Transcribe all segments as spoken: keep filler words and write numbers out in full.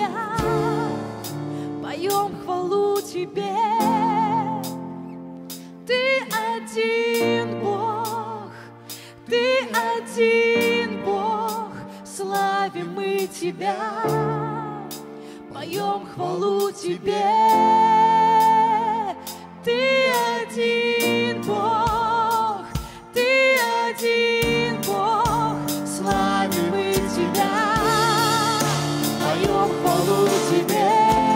Аллилуйя, поем хвалу Тебе. Ты один Бог, Ты один Бог, славим мы Тебя, поем хвалу Тебе. Ты один Бог, Ты один Бог, славим мы Тебя, поем хвалу Тебе.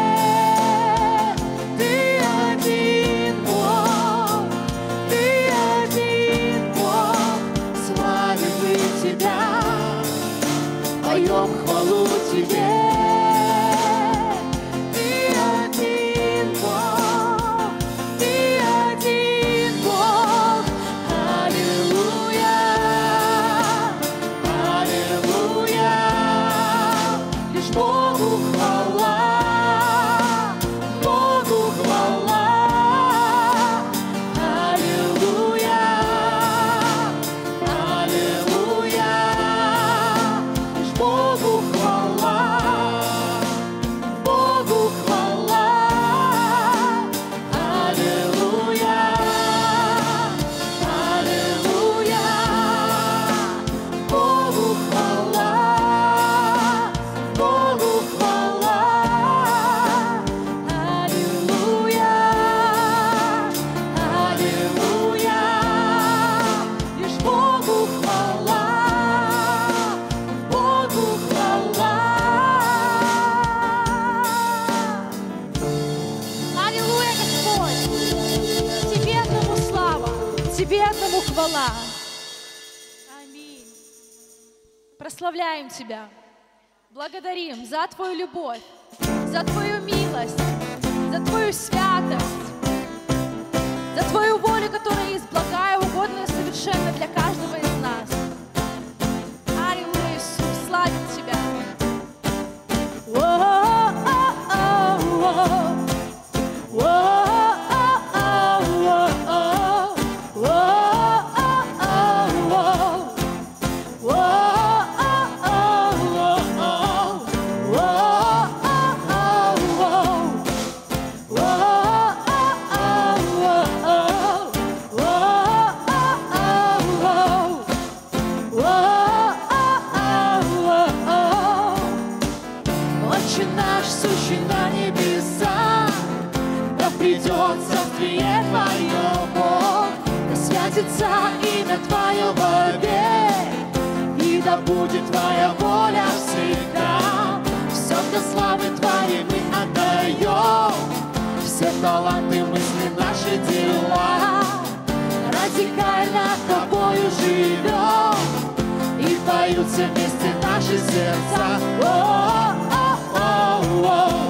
Ты один Бог, Ты один Бог, славим мы Тебя, поем хвалу Тебе. Хвала. Аминь. Прославляем Тебя, благодарим за Твою любовь, за Твою милость, за Твою святость, за Твою волю, которая есть благая, угодная и совершенна для каждого из нас. Аллилуйя, Иисус, славим Тебя. Имя Твое вовек, и да будет Твоя воля всегда. Все для славы Твоей мы отдаем, все таланты, мысли, наши дела. Радикально Тобою живем, и поются вместе наши сердца. О-о-о-о-о.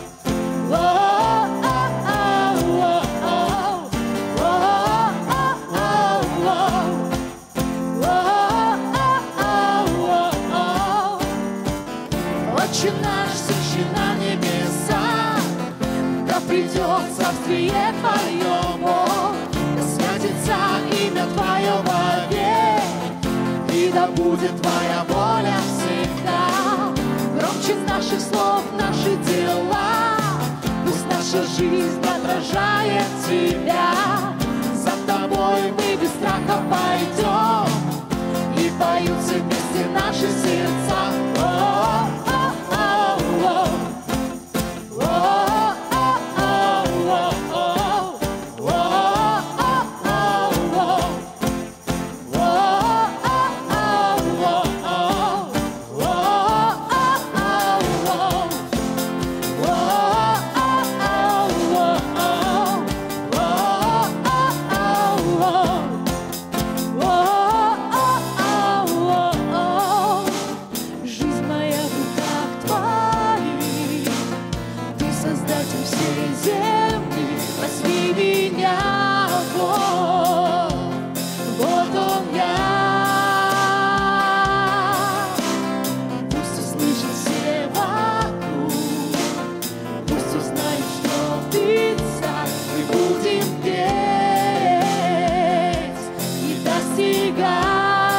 Отче наш, сущий на небесах, да придет царствие Твое, Бог, да святится имя Твое вовек, и да будет Твоя воля всегда. Громче наших слов наши дела, пусть наша жизнь отражает Тебя. За Тобой мы без страха пойдем, и поются вместе наши сердца.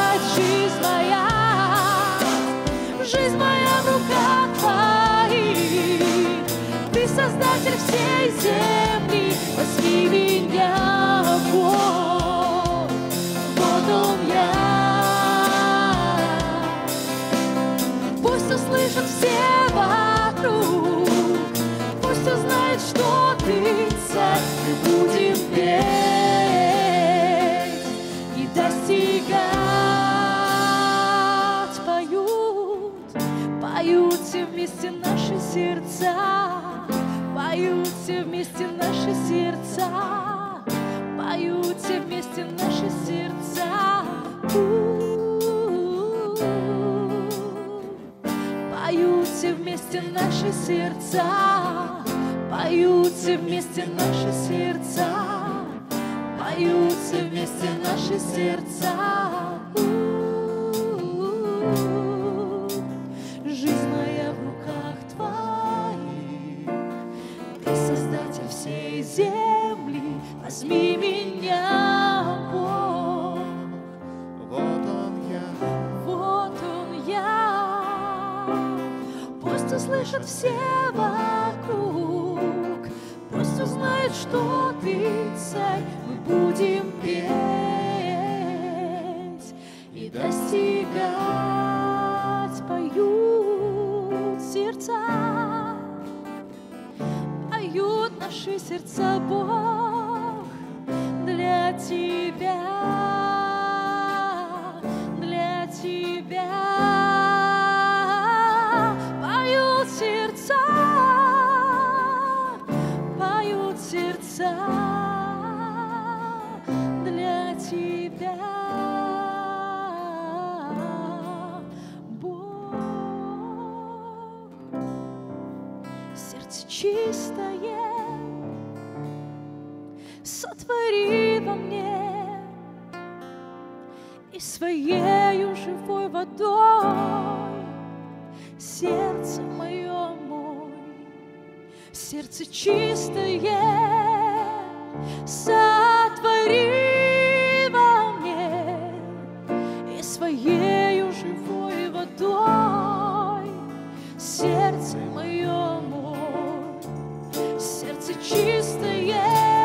Жизнь моя в руках Твоих. вместе наши сердца, поют все вместе наши сердца, поют все вместе наши сердца. У-у-у. Поют все вместе наши сердца, поют все вместе наши сердца, поют все вместе наши сердца. У-у-у. Жизнь моя в руках твоих, ты создатель всей земли, возьми меня, Бог. Вот он я, Вот он я, пусть услышат все вокруг, пусть узнают, что ты царь. Мы будем петь и достигать, поют сердца, поют наши сердца, Бог, для Тебя, для Тебя. Поют сердца, поют сердца, для Тебя, Бог. Сердце чистое сотвори во мне, и своею живой водой сердце мое мой. Сердце чистое сотвори во мне, и своею живой водой сердце мое мой. Сердце чистое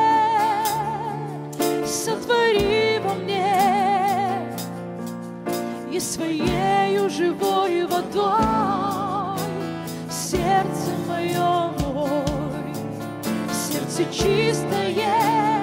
сотвори во мне, и своею живой водой сердце мое мой. Сердце чистое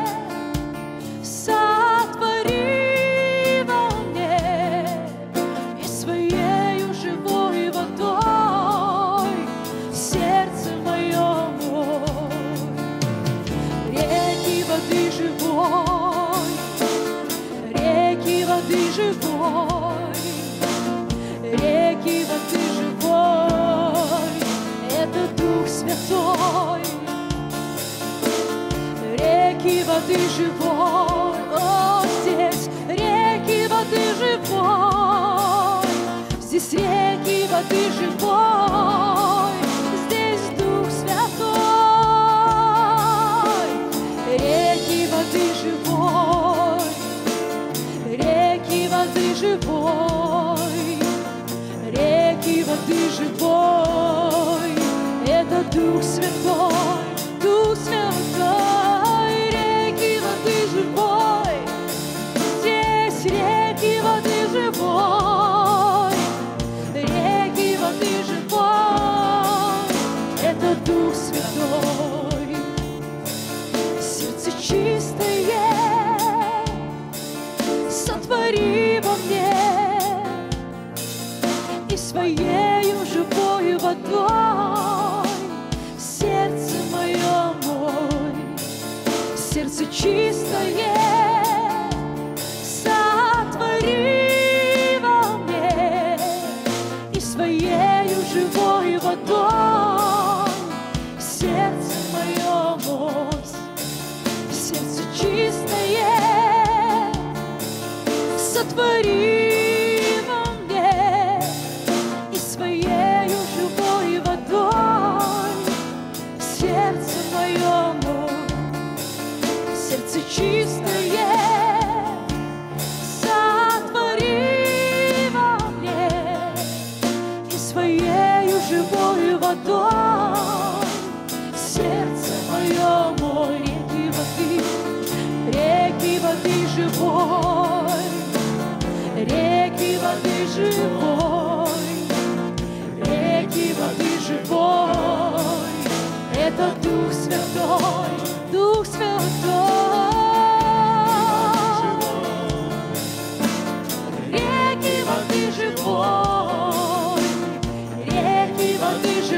сотвори во мне, и своею живой водой сердце мое мой. Реки воды живой, реки воды живой, реки воды живой, это Дух Святой. Реки воды живой, о, здесь реки воды живой, здесь реки воды живой, здесь Дух Святой. Реки воды живой, реки воды живой, реки воды живой, это Дух Святой, Дух Святой. Реки воды живой, здесь реки воды живой, реки воды живой, это Дух Святой. Сердце чистое сотвори во мне, и своею живой водой сердце мое мой. Сердце чистое сотвори во мне, и своею живой водой сердце мое мой. Сердце чистое сотвори во мне, и своею живой водой сердце мое мой. Сердце чистое сотвори во мне, и своею живой водой сердце мое мой. Реки воды, реки воды живой, реки воды живой, реки воды живой, это Дух Святой, Дух Святой. Реки воды живой, реки воды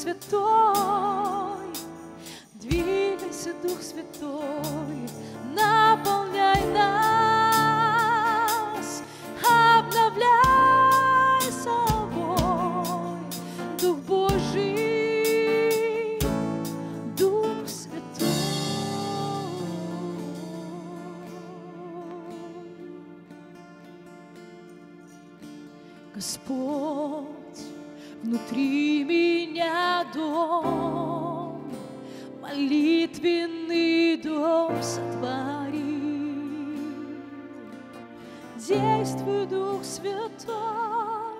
Святой, двигайся, Дух Святой, наполняй нас, обновляй собой, Дух Божий, Дух Святой. Господь, внутри меня дом, молитвенный дом сотвори. Действуй, Дух Святой,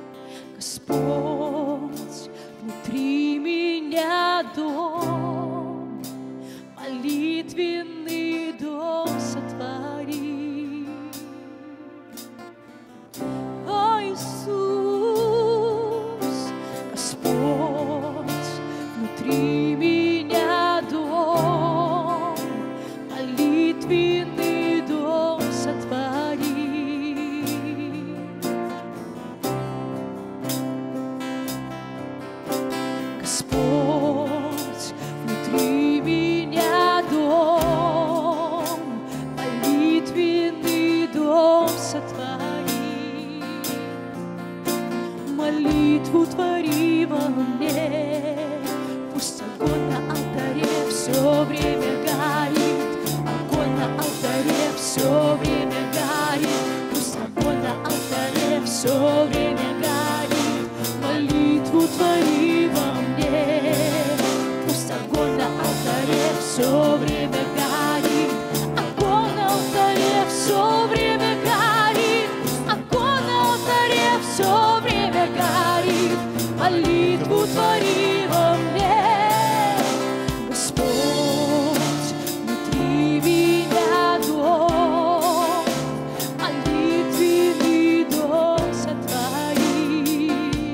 Господь, внутри меня дом, молитвенный дом сотвори. О, Иисус, Господь, внутри меня дом, молитвенный дом сотвори. Господь, внутри меня дом, молитвенный дом сотвори. Молитву твори во мне, пусть огонь на алтаре все время горит, огонь на алтаре все время горит, пусть огонь на алтаре все время горит. Молитву твори во мне, пусть огонь на алтаре все время горит, огонь на алтаре все время горит, огонь на алтаре все время горит. Молитву твори во мне, Господь, внутри меня дом, молитвенный дом сотвори.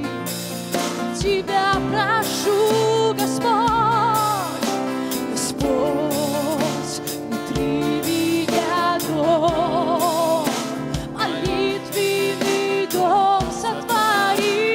Тебя прошу, Господь, Господь, внутри меня дом, молитвенный дом сотвори.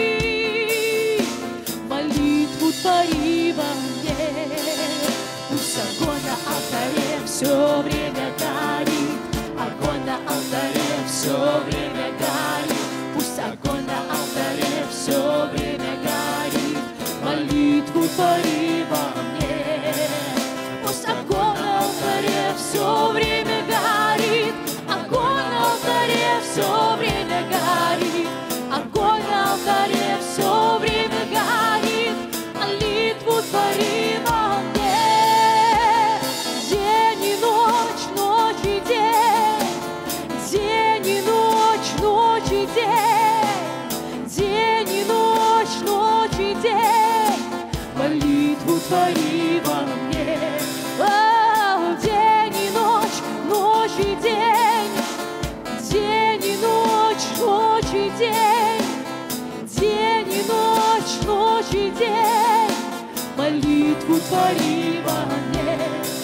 Молитву твори во мне, пусть огонь на алтаре все время горит, огонь на алтаре все время горит, пусть огонь на алтаре все время горит. Молитву твори во мне, пусть огонь на алтаре все время горит, огонь на алтаре все время горит, огонь на алтаре все время горит. Молитву твори во мне, день и ночь, ночь и день, день и ночь, ночь и день, день и ночь, ночь и день. Молитву твори во мне, о, день и ночь, ночь и день, день и ночь, ночь и день, день и ночь, ночь и день. Молитву твори во мне,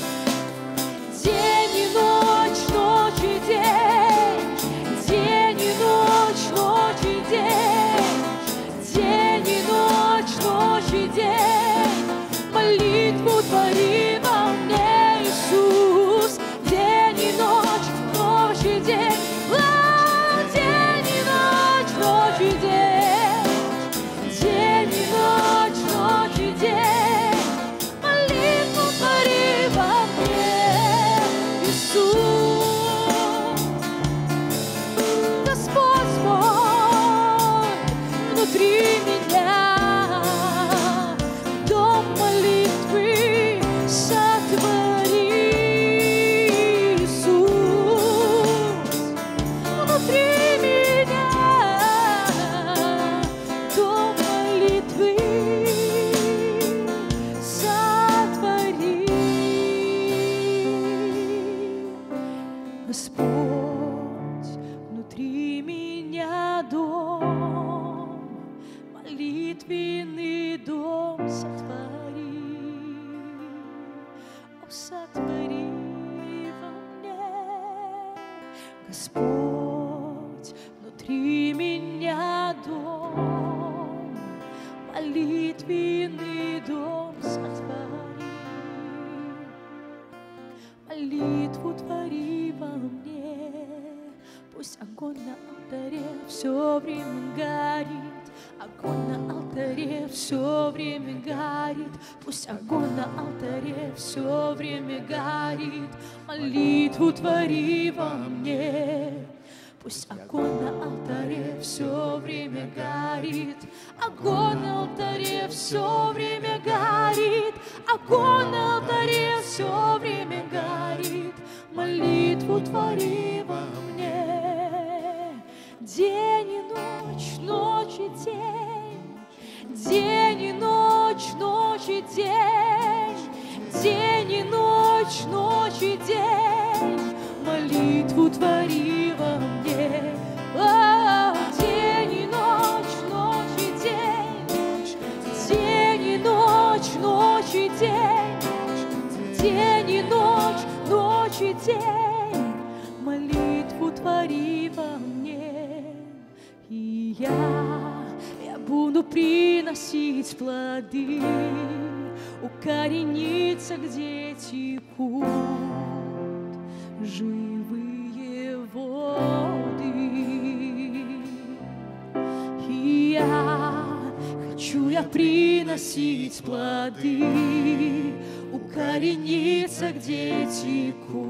день и ночь, ночь и день, день и ночь, ночь и день, день и ночь, ночь и день. Молитву твори во мне, Иисус, день и ночь, ночь и день, о, день и ночь, ночь и день, день и ночь, ночь и день. Молитву твори во мне, Иисус. Господь мой, внутри меня дом молитвы сотвори, Иисус. Внутри меня дом молитвы сотвори. Господь, внутри меня дом, молитвенный дом сотвори. О, сотвори во мне, Господь, внутри меня дом, молитвенный все время горит. Огонь на алтаре все время горит. Пусть огонь на алтаре все время горит. Молитву твори во мне. Пусть огонь на алтаре все время горит. Огонь на алтаре все время горит. Огонь на алтаре все время горит. Молитву твори во мне. День и ночь, ночь и день. День и ночь, ночь и день. День и ночь, ночь и день. Молитву твори во мне. О, день и ночь, ночь и день. День и ночь, ночь и день. День и ночь, ночь и день. Молитву твори во мне. И я, я буду приносить плоды, укорениться, где текут живые воды. И я хочу я приносить плоды, укорениться, где текут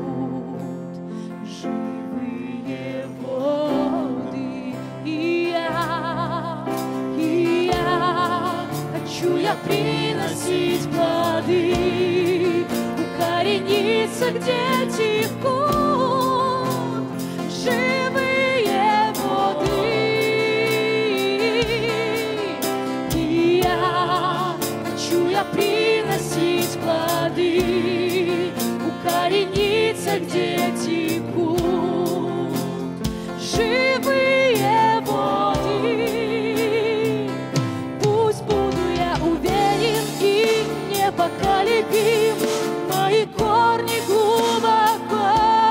живые воды. И я, и я хочу я приносить плоды, укорениться, где текут живые воды. И я хочу я приносить плоды, укорениться, где текут живые воды. Пусть буду я уверен и непоколебим, мои корни глубоко,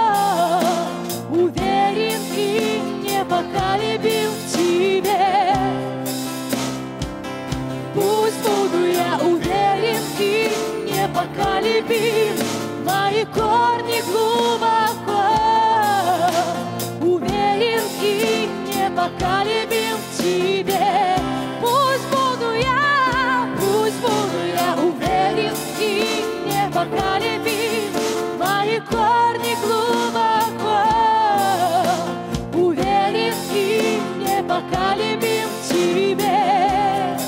уверен и непоколебим в тебе. Пусть буду я уверен и непоколебим, мои корни глубоко, уверен и непоколебим в тебе. Пусть буду я, пусть буду я уверен и непоколебим, мои корни глубоко, уверен и непоколебим в тебе.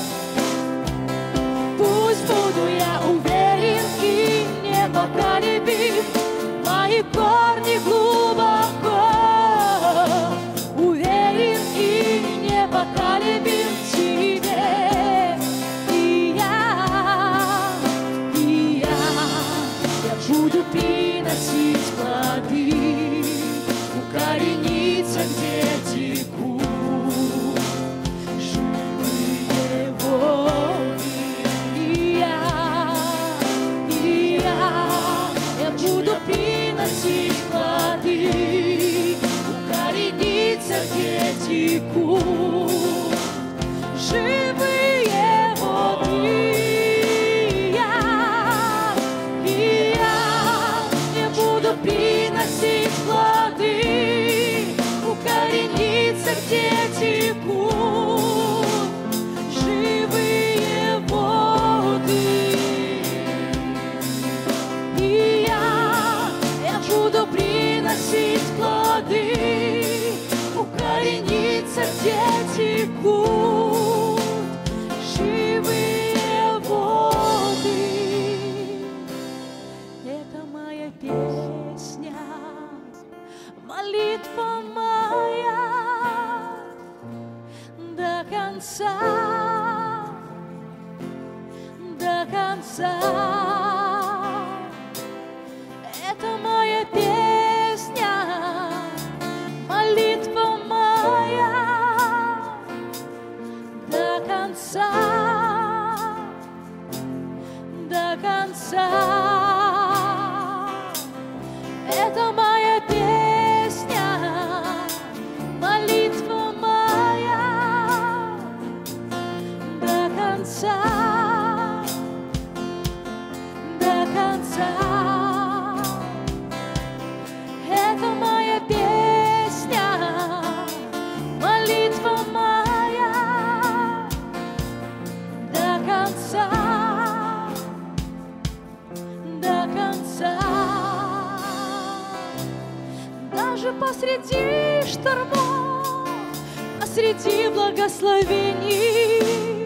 Пусть буду я уверен и непоколебим, мои корни глубоко, уверен и непоколебим в тебе. И я, и я, я буду приносить плоды, укорениться, где текут живые воды. И я, и я, я буду приносить плоды, укорениться, где текут живые воды. Я, и я, я буду приносить плоды, укорениться, где текут живые воды. И я, я буду приносить плоды, укорениться, где текут живые воды. Это моя песня, молитва моя до конца, до конца. Это моя песня, молитва моя до конца, до конца. Это моя песня, молитва моя до конца, до конца. Это моя песня, молитва посреди штормов, посреди благословений.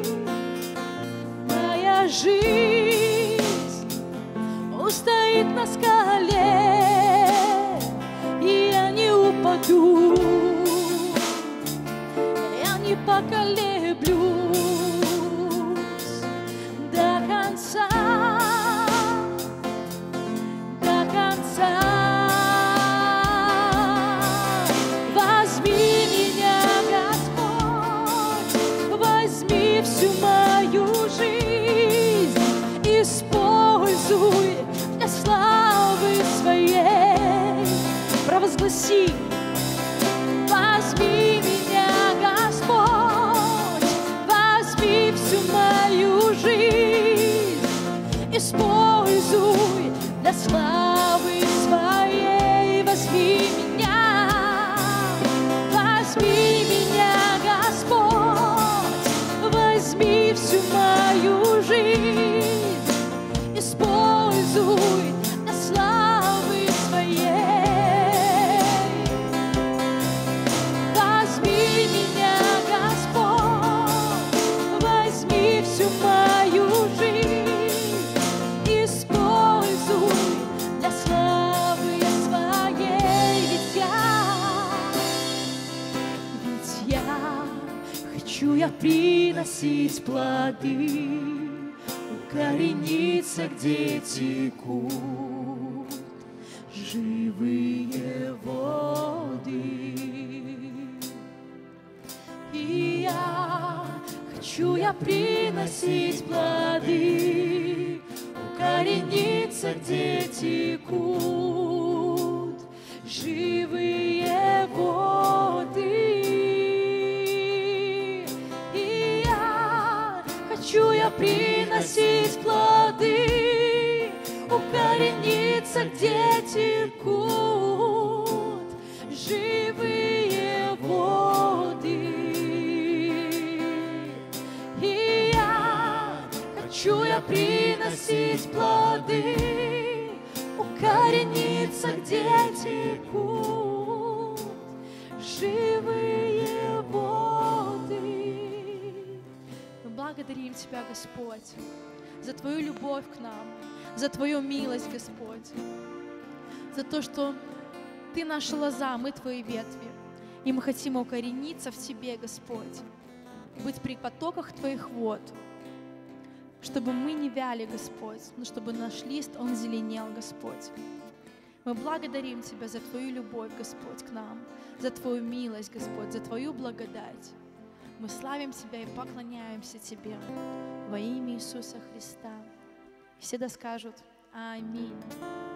Моя жизнь устоит на скале, и я не упаду, я не поколеблюсь до конца, до конца. Возьми меня, Господь, возьми всю мою жизнь, используй для славы своей. Провозгласи: возьми меня, Господь, возьми всю мою жизнь, используй для славы своей. Возьми меня, возьми меня, Господь, возьми всю мою жизнь, используй для славы своей. Возьми меня, Господь, возьми всю мою жизнь, используй для славы своей. Ведь я, ведь я хочу я приносить плоды, укорениться, где текут живые воды. И я хочу я приносить плоды, укорениться, где текут живые воды. И я хочу я приносить плоды, укорениться, где текут живые воды. И я хочу я приносить плоды, укорениться, где текут живые воды. Мы благодарим Тебя, Господь, за Твою любовь к нам, за Твою милость, Господь, за то, что Ты наша лоза, мы Твои ветви, и мы хотим укорениться в Тебе, Господь, быть при потоках Твоих вод, чтобы мы не вяли, Господь, но чтобы наш лист, он зеленел, Господь. Мы благодарим Тебя за Твою любовь, Господь, к нам, за Твою милость, Господь, за Твою благодать. Мы славим Тебя и поклоняемся Тебе во имя Иисуса Христа. Все да скажут Аминь.